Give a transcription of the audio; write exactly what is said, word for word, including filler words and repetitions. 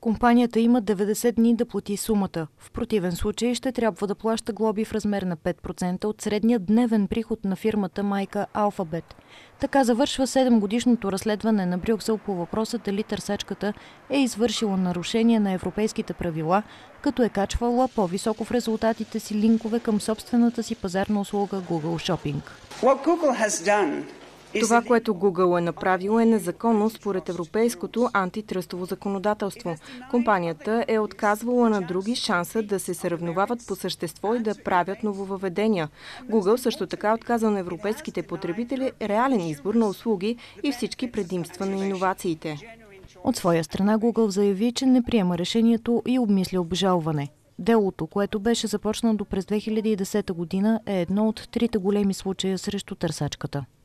Компанията има деветдесет дни да плати сумата. В противен случай ще трябва да плаща глоби в размер на пет процента от средния дневен приход на фирмата майка Alphabet. Така завършва седемгодишното разследване на Брюксел по въпроса дали търсачката е извършила нарушение на европейските правила, като е качвала по-високо в резултатите си линкове към собствената си пазарна услуга Google Shopping. Това, което Google е направил, е незаконно според европейското антитръстово законодателство. Компанията е отказвала на други шанса да се съревновават по същество и да правят нововъведения. Google също така отказва на европейските потребители реален избор на услуги и всички предимства на иновациите. От своя страна Google заяви, че не приема решението и обмисля обжалване. Делото, което беше започнато през две хиляди и десета година, е едно от трите големи случая срещу търсачката.